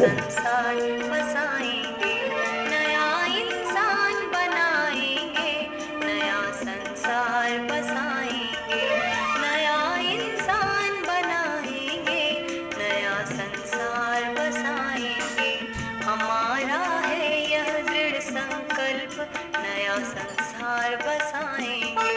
संसार बसाएंगे, नया इंसान बनाएंगे, नया संसार बसाएंगे, नया इंसान बनाएंगे, नया संसार बसाएंगे। हमारा है यह दृढ़ संकल्प, नया संसार बसाएंगे।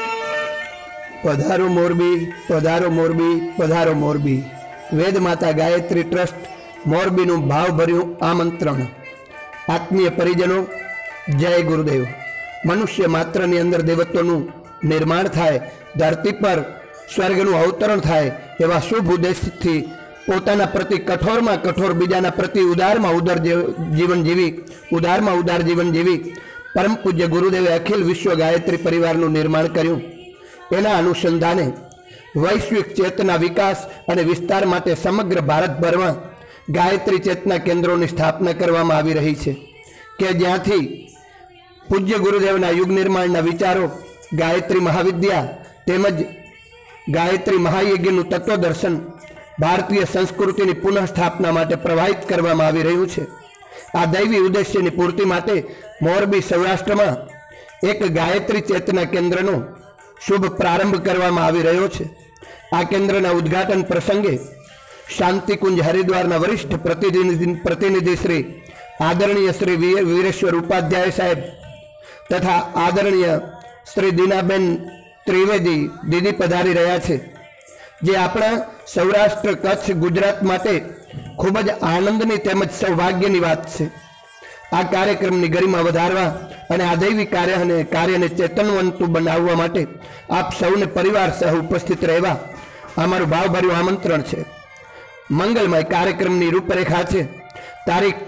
पधारो मोरबी, पधारो मोरबी, पधारो मोरबी। वेद माता गायत्री ट्रस्ट मोरबीનું ભાવભર્યું આમંત્રણ। આત્મીય પરિજનો, જય ગુરુદેવ। મનુષ્ય માત્રની અંદર દેવત્વનું નિર્માણ થાય, ધરતી પર સ્વર્ગનું અવતરણ થાય એવા શુભ ઉદ્દેશથી પોતાના પ્રતિ કઠોરમાં કઠોર, બીજાના પ્રતિ ઉદારમાં ઉદાર જીવન જીવી, ઉદારમાં ઉદાર જીવન જીવી પરમ પૂજ્ય ગુરુદેવે અખિલ વિશ્વ ગાયત્રી પરિવારનું નિર્માણ કર્યું। એના અનુસંધાને વૈશ્વિક ચેતના વિકાસ અને વિસ્તાર માટે સમગ્ર ભારતભરમાં ગાયત્રી ચેતના કેન્દ્રોની સ્થાપના કરવામાં આવી રહી છે કે જ્યાંથી પૂજ્ય ગુરુદેવના યુગ નિર્માણના વિચારો, ગાયત્રી મહાવિદ્યા તેમજ ગાયત્રી મહાયજ્ઞનું તત્વદર્શન ભારતીય સંસ્કૃતિની પુનઃસ્થાપના માટે પ્રવાહિત કરવામાં આવી રહ્યું છે। આ દૈવી ઉદ્દેશ્યની પૂર્તિ માટે મોરબી સૌરાષ્ટ્રમાં એક ગાયત્રી ચેતના કેન્દ્રનો શુભ પ્રારંભ કરવામાં આવી રહ્યો છે। આ કેન્દ્રના ઉદ્ઘાટન પ્રસંગે શાંતિકુંજ હરિદ્વારના વરિષ્ઠ પ્રતિનિધિ શ્રી આદરણીય શ્રી વીરેશ્વર ઉપાધ્યાય સાહેબ તથા આદરણીય શ્રી દીનાબેન ત્રિવેદી દીદી પધારી રહ્યા છે, જે આપણા સૌરાષ્ટ્ર, કચ્છ, ગુજરાત માટે ખૂબ જ આનંદની તેમજ સૌભાગ્યની વાત છે। આ કાર્યક્રમની ગરિમા વધારવા અને આ દૈવી કાર્યને ચેતનવંતું બનાવવા માટે આપ સૌને પરિવાર સહ ઉપસ્થિત રહેવા અમારું ભાવભર્યું આમંત્રણ છે। મંગલમય કાર્યક્રમની રૂપરેખા છે। તારીખ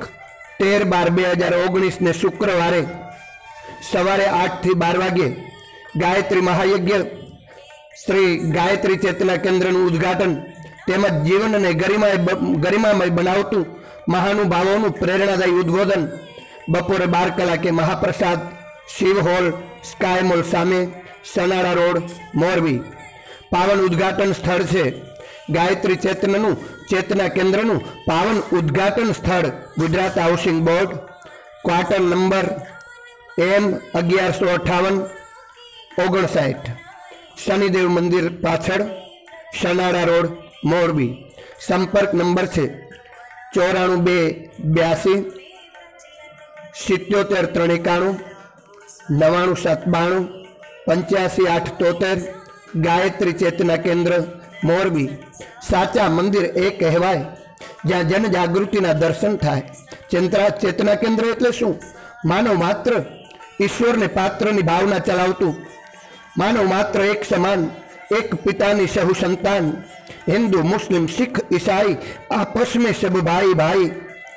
13/12/2019 ને શુક્રવારે સવારે 8 થી 12 વાગ્યે ગાયત્રી મહાયજ્ઞ, શ્રી ગાયત્રી ચેતના કેન્દ્રનું ઉદ્ઘાટન તેમજ જીવનને ગરિમામય બનાવતું મહાનુભાવોનું પ્રેરણાદાયી ઉદ્બોધન બપોરે 12 કલાકે મહાપ્રસાદ, શિવ હોલ, સ્કાય મોલ સામે, સનાડા રોડ, મોરબી। પાવન ઉદ્ઘાટન સ્થળ છે ગાયત્રી ચેતના કેન્દ્રનું પાવન ઉદ્ઘાટન સ્થળ Gujarat housing board, quarter number M1158 Shanidev મંદિર પાછળ, સનાડા રોડ, મોરબી। સંપર્ક નંબર છે 94 82 77 391 9792 85 873। ગાયત્રી ચેતના કેન્દ્ર મોરબી। સાચા મંદિર એ કહેવાય જ્યાં જન જાગૃતિના દર્શન થાય। ચેતના કેન્દ્ર એટલે શું? માનવ માત્ર ઈશ્વરને પાત્રની ભાવના ચલાવતું, માનવ માત્ર એક સમાન, એક પિતાની સહુ સંતાન, હિન્દુ, મુસ્લિમ, શીખ, ઈસાઈ આપસ में सब भाई भाई।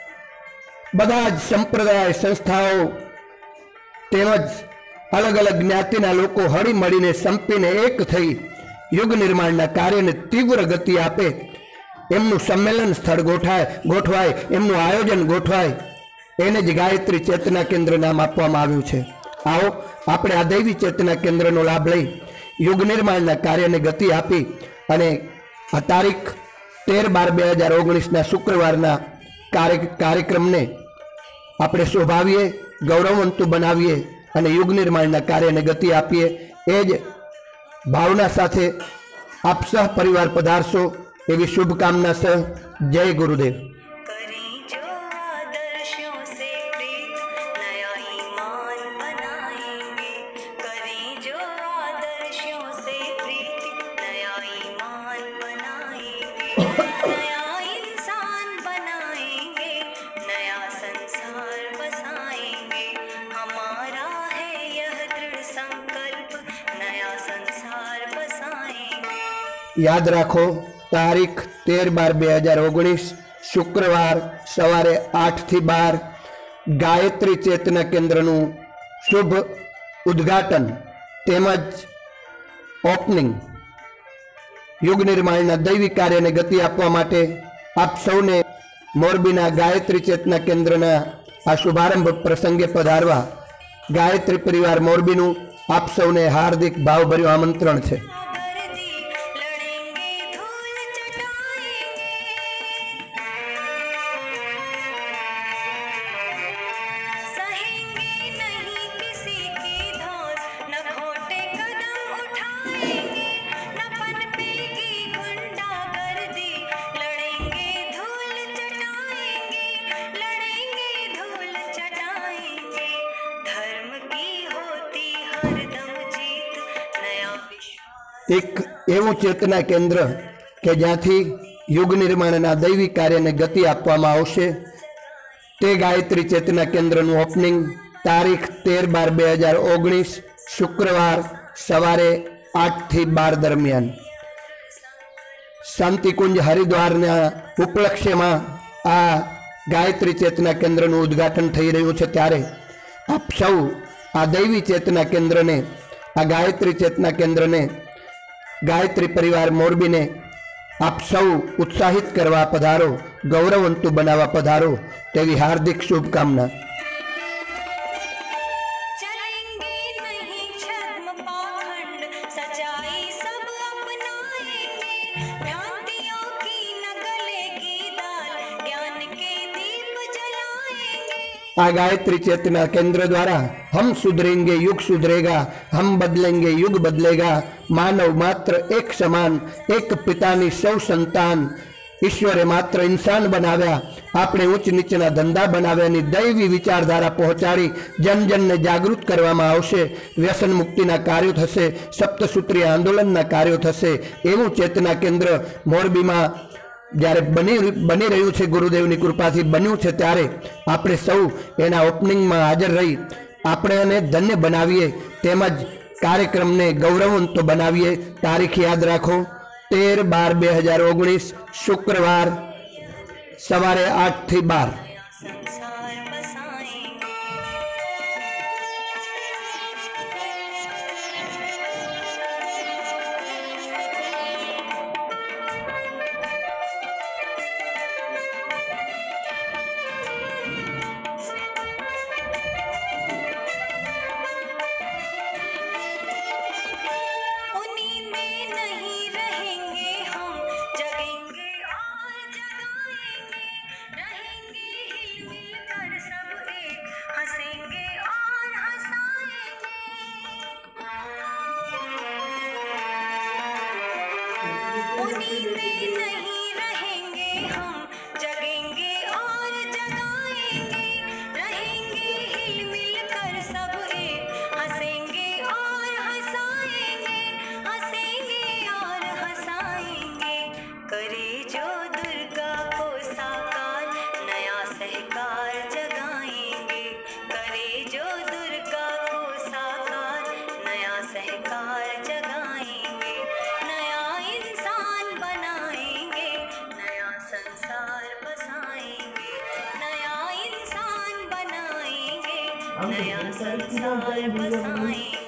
બધા જ સંપ્રદાય, સંસ્થાઓ તેમજ અલગ અલગ જ્ઞાતિના લોકો હળી મળીને સંપીને એક થઈ યુગ નિર્માણના કાર્યને તીવ્ર ગતિ આપે એમનું સંમેલન સ્થળ ગોઠવાય, એમનું આયોજન ગોઠવાય, એને જ ગાયત્રી ચેતના કેન્દ્ર નામ આપવામાં આવ્યું છે। આવો આપણે આ દૈવી ચેતના કેન્દ્રનો લાભ લઈ યુગ નિર્માણના કાર્યને ગતિ આપી અને આ તારીખ 13/12/2019 શુક્રવારના કાર્યક્રમને આપણે શોભાવીએ, ગૌરવવંતું બનાવીએ અને યુગ નિર્માણના કાર્યને ગતિ આપીએ એ જ ભાવના સાથે આપ સહ પરિવાર પધારશો એવી શુભકામના સહ। જય ગુરુદેવ। करें जो आदर्शों से प्रीत, नया ईमान बनाएंगे, करें जो आदर्शों से प्रीत, नया ईमान बनाएंगे, नया इंसान बनाएंगे, नया संसार बसाएंगे। हमारा है यह दृढ़ संकल्प, नया संसार बसाएंगे। याद राखो, तारीख 13/12/2019 शुक्रवार सवारे 8 થી 12 गायत्री चेतना केन्द्रનું શુભ ઉદ્ઘાટન તેમજ ઓપનિંગ। યુગ નિર્માણના દૈવી કાર્યને ગતિ આપવા માટે આપ સૌને મોરબીના ગાયત્રી ચેતના કેન્દ્રના આ શુભારંભ પ્રસંગે પધારવા ગાયત્રી પરિવાર મોરબીનું આપ સૌને હાર્દિક ભાવભર્યું આમંત્રણ છે। એક એવું ચેતના કેન્દ્ર કે જ્યાંથી યુગ નિર્માણના દૈવી કાર્યને ગતિ આપવામાં આવશે તે ગાયત્રી ચેતના કેન્દ્રનું ઓપનિંગ તારીખ 13/12/2019 શુક્રવાર સવારે 8 થી 12 દરમિયાન શાંતિકુંજ હરિદ્વારના ઉપલક્ષ્યમાં આ ગાયત્રી ચેतना केन्द्रનું ઉદ્ઘાટન થઈ રહ્યું છે। ત્યારે આપ સૌ આ દૈવી ચેतना કેન્દ્રને આ ગાયત્રી ચેतना કેન્દ્રને ગાયત્રી પરિવાર મોરબીને आप सौ उत्साहित करवा पधारो, गौरवंतु बनावा पधारो तेवी हार्दिक शुभकामना। चलेंगे नहीं छद्म पाखंड, सच्चाई सब अपनाएंगे, भ्रांतियों की न गलेगी दाल, ज्ञान के दीप जलाएंगे। आ गायत्री चेतना केंद्र द्वारा हम सुधरेंगे युग सुधरेगा, हम बदलेंगे युग बदलेगा। मानव मात्र एक समान, एक पितानी सौ संतान, ईश्वरे मात्र इंसान बनाव्या, आपणे उच्च नीचना धंधा बनाव्यानी दैवी विचारधारा पहोंचाड़ी जन जन ने जागृत करवामां आवशे। व्यसन मुक्तिना कार्यो थशे, सप्तसूत्रीय आंदोलनना कार्यो थशे। एवुं चेतना केंद्र मोरबीमां જ્યારે બની રહ્યું છે, ગુરુદેવની કૃપાથી બન્યું છે, ત્યારે આપણે સૌ એના ઓપનિંગમાં હાજર રહી આપણે એને ધન્ય બનાવીએ તેમજ કાર્યક્રમને ગૌરવવંત બનાવીએ। તારીખ યાદ રાખો 13/12/2019 શુક્રવાર સવારે 8 થી 12। संसार बसाएंगे। उन्हीं में नहीं रहेंगे हम, जगेंगे और जगाएंगे, रहेंगे हिल-मिल कर सब एक, हंसेंगे और हंसाएंगे। उन्हीं में नहीं रहेंगे हम, जगेंगे और जगाएंगे, रहेंगे हिल-मिल कर सब एक, हंसेंगे और हंसाएंगे, हंसेंगे और हंसाएंगे। करे जो दुर्गा को साकार, नया सहकार जगाएंगे। करे जो दुर्गा को साकार, नया सहकार जगाएंगे। नया इंसान बनाएंगे, नया संसार बसाएंगे। नया इंसान बनाएंगे, नया संसार बसाएंगे।